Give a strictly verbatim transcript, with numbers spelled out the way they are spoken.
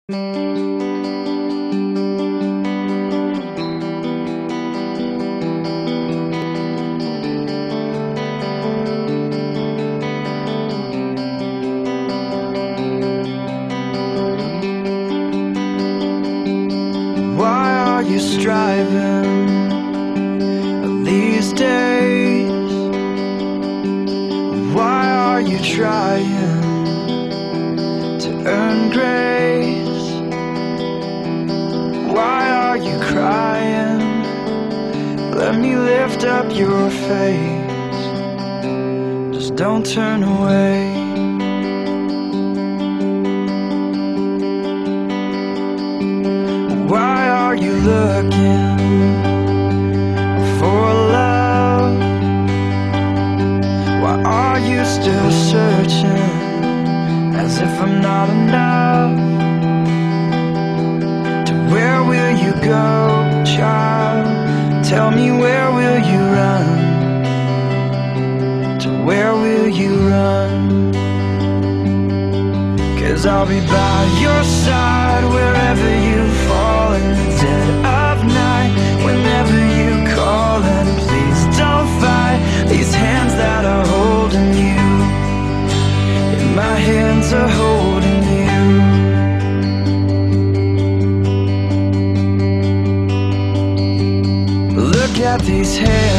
Why are you striving these days? Why are you trying to earn grace? Why are you crying? Let me lift up your face. Just don't turn away. Why are you looking for love? Why are you still searching as if I'm not enough? To where will you go, child? Tell me, where will you run? To where will you run? 'Cause I'll be by your side wherever you fall in the dead of night. Whenever you call, and please don't fight. These hands that are holding you, and my hands are holding you. Look at these hands.